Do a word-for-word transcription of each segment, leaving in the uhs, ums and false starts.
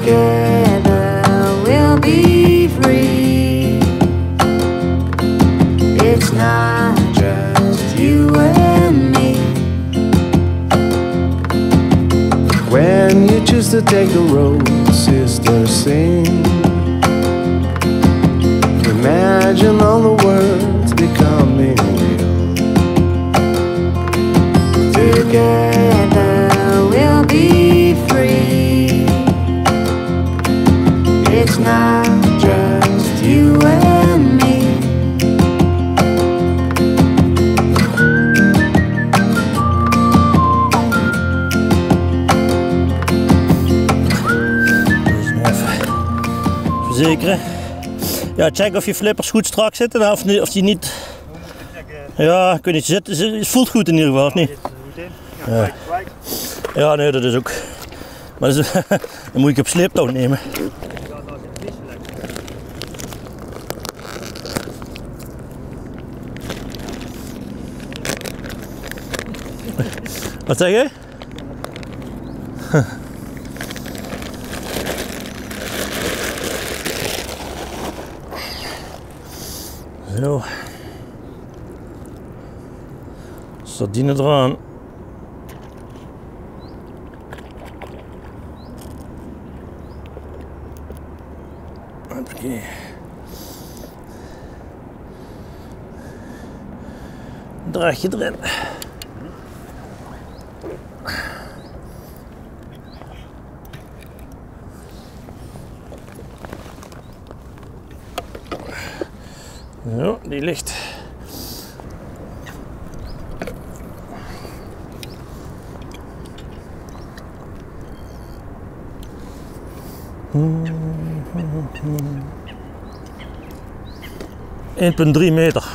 Together we'll be free. It's not just you and me. When you choose to take the road, sisters sing. Imagine all the words becoming real. Together we'll be free. It's not just you and me. Verzekeren. Ja, check of je flippers goed strak zitten of, niet, of die niet. Ja, ik weet niet. Zit, het voelt goed in ieder geval, of niet? Ja, ja nee, dat is ook. Maar dat is, dan moet ik op sleeptouw nemen. Wat zeg je? Zo. Sardine eraan. Hoppakee. Draadje erin. Zo, die ligt. één komma drie meter.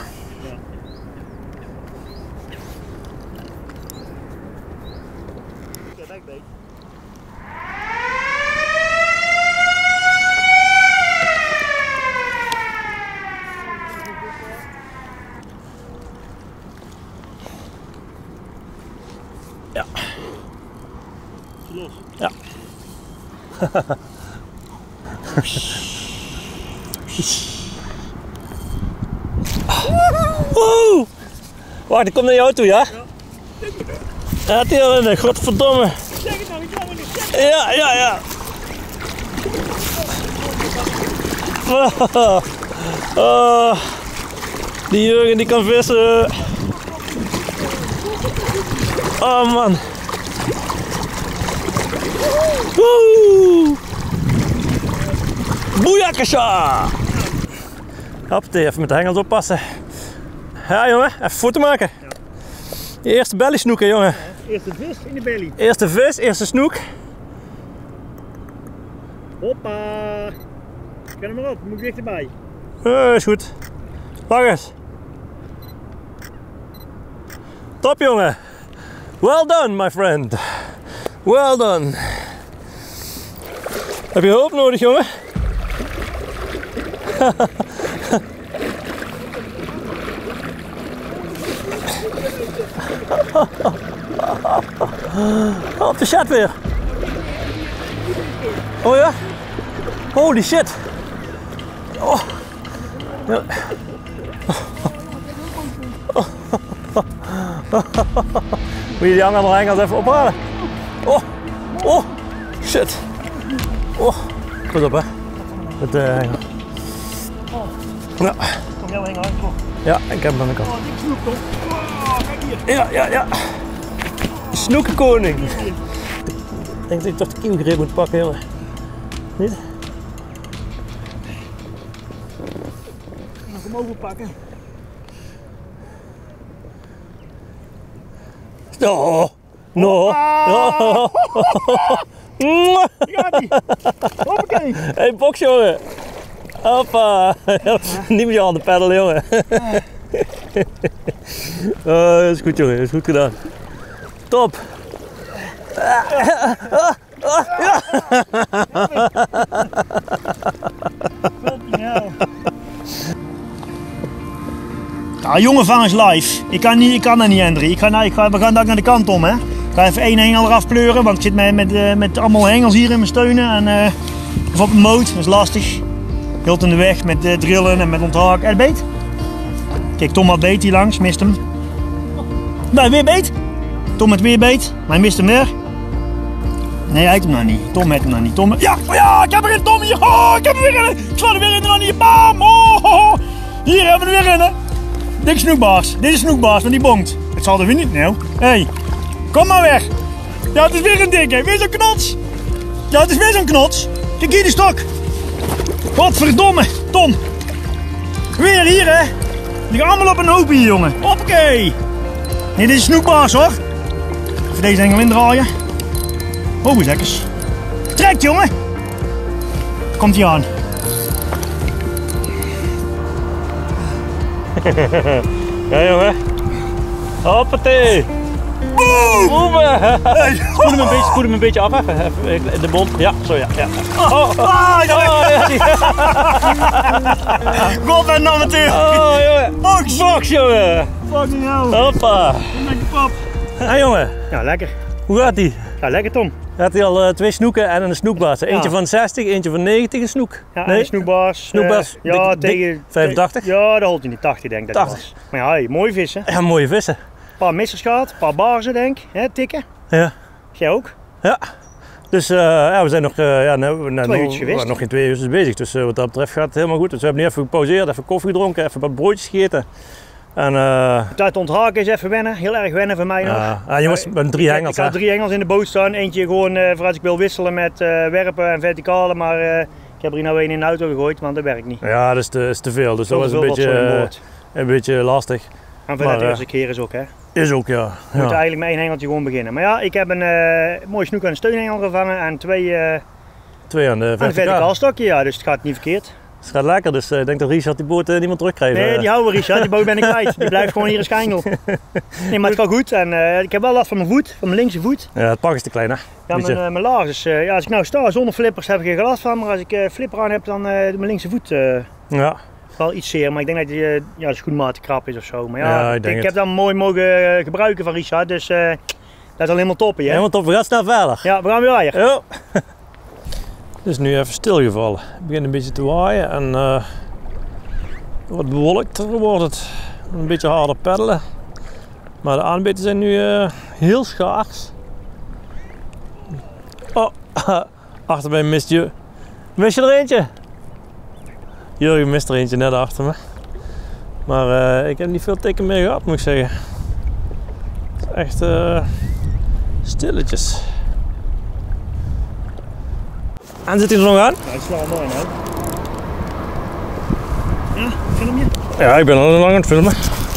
Ja. Los. Ja. Woe! Wacht, ik kom naar jou toe, ja? Ja, het hier in, godverdomme. Zeg het nou, ik kan het niet zeggen. Ja, ja, ja. Oh, oh, die Jurgen die kan vissen. Oh man. Woe! Boejakasha! Hoppatee, even met de hengels oppassen. Ja jongen, even foto maken. Ja. Je eerste belly snoeken jongen. Ja, eerste vis in de belly. Eerste vis, eerste snoek. Hoppa! Ga er maar op, moet ik dichterbij. Uh, is goed. Wacht eens. Top jongen. Well done my friend. Well done. Heb je hulp nodig jongen? Op de chat weer. Oh ja? Holy shit. Oh. Ja. Moet je die andere hengels even ophalen? Oh, oh, shit. Oh, pas op hè. Met de hengel. Ja. Kom jouw hengel aan, kom. Ja, ik heb hem aan de kant. Oh, die snoep toch? Oh, kijk hier. Ja, ja, ja. Snoekenkoning. Ik denk dat ik toch de kieuwgreep moet pakken, jongen. Niet? Nog hem overpakken. Oh, no. Oh. Ja, die. Hoppakee. Hey, box jongen. Hoppa. Niet met je handen peddelen, jongen. Oh, dat is goed, jongen. Dat is goed gedaan. Top. Ja, jonge vangers live. Ik kan, niet, ik kan dat niet, Hendry. Ik ga, ik ga, we gaan daar naar de kant om, hè. Ik ga even één hengel eraf pleuren, want ik zit met, met, met allemaal hengels hier in mijn steunen. En, uh, Of op een moot, dat is lastig. Heel in de weg met uh, drillen en met onthaken. En beet. Kijk, Tom had beet hier langs, mist hem. Nou, weer beet. Tom met weer beet, maar hij mist hem weer. Nee, hij heeft hem nou niet. Tom heeft hem nou niet. Tom... Ja, oh ja, ik heb er een Tom hier. Oh, ik heb er weer in. Ik sla er weer in en dan bam. Oh, oh, oh. Hier hebben we er weer in. Hè. Dikke snoekbaas. Dit is snoekbaas, want die bonkt. Het zal er weer niet nou. Hé, hey, kom maar weg. Ja, het is weer een dikke. Weer zo'n knots. Ja, het is weer zo'n knots. Kijk hier die stok. Godverdomme, Tom. Weer hier, hè. Die gaan allemaal op een hoop hier, jongen. Hoppakee. Nee, dit is snoekbaas, hoor. Even deze engel indraaien. Oh, eens lekkers. Trek, jongen. Komt hij aan. Ja, jongen. Hoppatee. Boem! Boemen. Spoel hem een beetje, spoel hem een beetje af, even. Even de bond. Ja, zo ja. ja. Oh, oh, oh, ja, God, ben een amateur. Oh, jongen. Box. Box, jongen. Fucking hell. Hoppa. Lekker pap. Hé, jongen. Ja, lekker. Hoe gaat die? Ja, lekker, Tom. Gaat hij al uh, twee snoeken en een snoekbaas. Eentje Ja. van zestig, eentje van negentig, een snoek. Ja, Nee? en snoekbaas. Snoekbaas, Uh, ja, dik- dik- tegen... vijfentachtig? Ja, dat holt hij niet. tachtig denk ik dat tachtig. was. Maar ja, hey, mooie vissen. Ja, mooie vissen. Een paar missers gehad, een paar baarzen denk ik. Hè, tikken. Ja. Jij ook? Ja. Dus uh, ja, we zijn nog, uh, ja, nou, nou, Twee nog, uurtjes geweest. nog geen twee uur bezig. Dus uh, wat dat betreft gaat het helemaal goed. Dus we hebben nu even gepauzeerd, even koffie gedronken, even wat broodjes gegeten. En uh, Dat onthaken is even wennen. Heel erg wennen voor mij nog. ja, ah, jongens, we hebben drie Ik- hengels. Ik had hè. drie hengels in de boot staan. Eentje gewoon uh, voor als ik wil wisselen met uh, werpen en verticale. Maar uh, ik heb er hier nou één in de auto gegooid, want dat werkt niet. Ja, dat is te, is te veel. Dus dat was een Zoveel beetje, rotzooi aan uh, boord. een beetje lastig. En voor maar, de uh, eerste keer is ook, hè. We Is ook, ja. moeten ja. eigenlijk met één hengeltje gewoon beginnen. Maar ja, ik heb een uh, mooie snoek aan een steunhengel gevangen en twee uh, aan Twee aan de een verticaal. verticaal stokje. Ja, dus het gaat niet verkeerd. Het gaat lekker, dus uh, ik denk dat Richard die boot uh, niet meer terugkrijgt. Nee, die houden we, Richard. Die boot ben ik kwijt. Die blijft gewoon hier in Schijngel. Nee, maar het gaat goed. En uh, ik heb wel last van mijn voet, van mijn linkse voet. Ja, het pak is te klein, hè? Ja, Beetje- mijn, uh, mijn laars is, uh, ja, als ik nou sta zonder flippers heb ik er geen last van. Maar als ik uh, flipper aan heb, dan uh, doet mijn linkse voet uh, Ja. wel iets zeer. Maar ik denk dat die, uh, ja, de schoenmaat krap is of zo. Maar ja, Ja, ik ik, denk ik het. heb dat mooi mogen uh, gebruiken van Richard. Dus uh, dat is al helemaal toppie, hè? Helemaal top, we gaan snel verder. Ja, we gaan weer waaien. Ja. Het is nu even stilgevallen. Het begint een beetje te waaien en uh, wat bewolkter wordt het. Een beetje harder peddelen. Maar de aanbeten zijn nu uh, heel schaars. Oh, achter mij mist je. Mis je er eentje? Jurgen mist er eentje net achter me. Maar uh, ik heb niet veel tikken meer gehad, moet ik zeggen. Het is echt uh, stilletjes. En zit hij er nog aan? Ja, het slaat mooi nou. Ja, film je? Ja, ik ben al lang aan het filmen.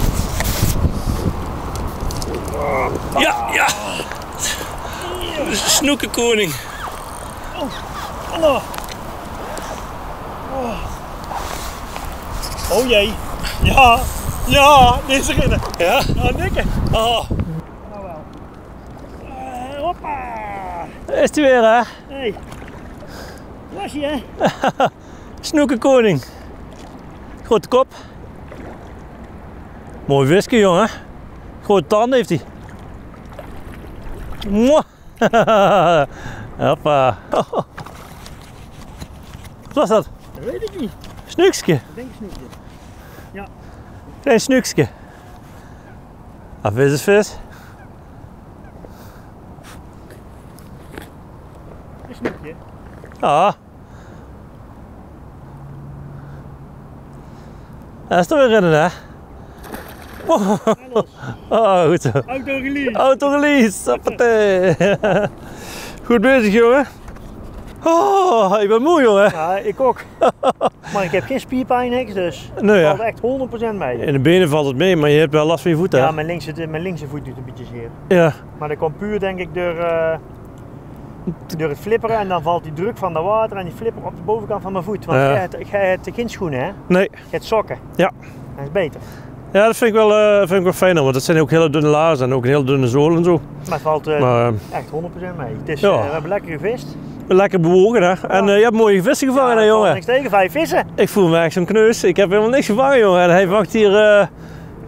Ja, ja. Snoekenkoning. Hallo. Oh. Oh jee. Ja, ja, dit is erin. Ja? Ja, dikke. Oh, Nou wel. Uh, hoppa. daar is hij weer, hè? Hey. Was je, hè? Snoekenkoning. Grote kop. Mooi visje, jongen. Grote tanden heeft hij. Mwah. Hoppa. Wat was dat? Dat weet ik niet. Snoekske. Ik denk een snoekje. Klein snoekske. Ah, vis is vis. Een snoekje. Ja. Hij is er weer in, hè? Oh, oh goed zo. Auto release. Auto release, hoppatee. Goed bezig, jongen. Oh, ik ben moe, jongen. Ja, ik ook. Maar ik heb geen spierpijn, niks, dus het Nee, valt ja. echt honderd procent mee. In de benen valt het mee, maar je hebt wel last van je voeten, hè? Ja, mijn linkse, mijn linkse voet doet een beetje zeer. Ja. Maar dat komt puur denk ik door, uh, door het flipperen en dan valt die druk van dat water en die flipper op de bovenkant van mijn voet. Want Ja. jij hebt, jij hebt geen schoenen, hè? Nee. Je hebt sokken. Ja. Dat is beter. Ja, dat vind ik wel, uh, vind ik wel fijn, want dat zijn ook hele dunne laarzen en ook een hele dunne zool en zo. Maar het valt uh, Maar uh, echt honderd procent mee. Het is, Ja. uh, we hebben lekker gevist. lekker bewogen, hè? En uh, je hebt mooie vissen gevangen, Ja, hè, er valt jongen? niks tegen, vijf vissen. Ik voel me echt zo'n kneus. Ik heb helemaal niks gevangen, jongen. En hij wacht hier uh,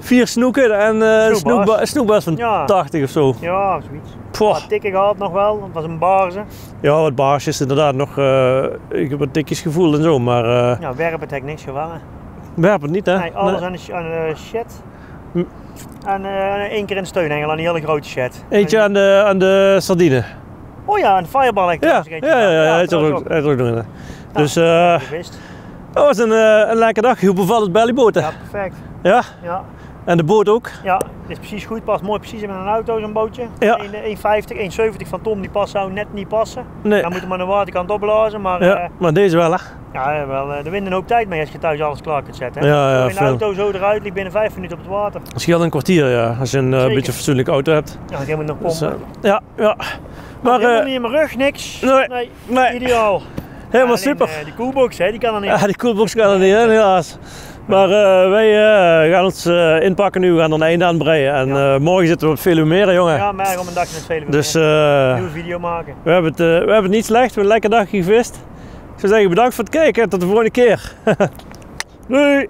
Vier snoeken en uh, een Snoekbaars. snoekba snoekbaars van Ja. tachtig of zo. Ja, zoiets. Poh. Wat tikken gehad nog wel, het was een baarse. Ja, wat baarsjes inderdaad nog. Uh, ik heb wat tikjes gevoeld en zo, maar uh, Ja, werpen heeft niks gevangen. werp het niet hè? Nee, alles Nee. aan de, aan de shed. Hm. En uh, één keer in de steunhengel aan die hele grote shed. Eentje aan de, aan de sardine. Oh ja, een fireball heb ik Ja, trouwens ja, eentje ja, ja, gedaan. hij heeft er dat ook, was hij heeft er ook nog in. Ja, Dus uh, gewist. dat was een, uh, een lekker dag. Hoe bevalt het bellyboten? Ja, perfect. Ja? Ja, En de boot ook? ja, het is precies goed, past mooi precies in een auto zo'n bootje. Ja. één vijftig, één zeventig van Tom, die past zou net niet passen. Nee. Dan moet je maar aan de waterkant opblazen, maar Ja, uh, maar deze wel hè? ja, wel, uh, er wint een hoop tijd mee als je thuis alles klaar kunt zetten. Hè? Ja, ja, Zo in de veel. auto zo eruit, liep binnen vijf minuten op het water. Scheelt een kwartier ja, als je een uh, Zeker. beetje fatsoenlijke auto hebt. Ja, ik moet nog Dus, pompen. uh, ja, ja. Maar Helemaal uh, niet in mijn rug, niks. nee, nee. Ideaal. helemaal Ja, alleen, super. uh, die coolbox, hè, die kan er niet. Ja, die coolbox kan er niet in helaas. Maar uh, wij uh, gaan ons uh, inpakken nu, we gaan er een einde aan breien. En Ja. uh, morgen zitten we op Veluwe, jongen. Ja, maar om een dagje met velen Dus een uh, nieuwe video maken. we, hebben het, uh, we hebben het niet slecht, we hebben een lekker dagje gevist. Ik zou zeggen bedankt voor het kijken en tot de volgende keer. Doei!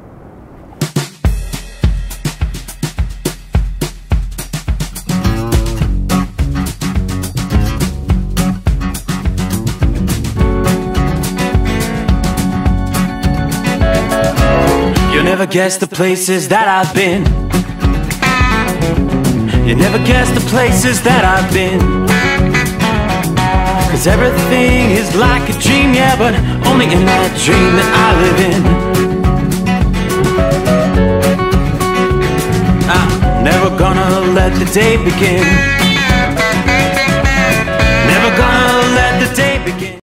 You'll never guess the places that I've been. You never guess the places that I've been. Cause everything is like a dream, yeah, but only in that dream that I live in. I'm never gonna let the day begin. Never gonna let the day begin.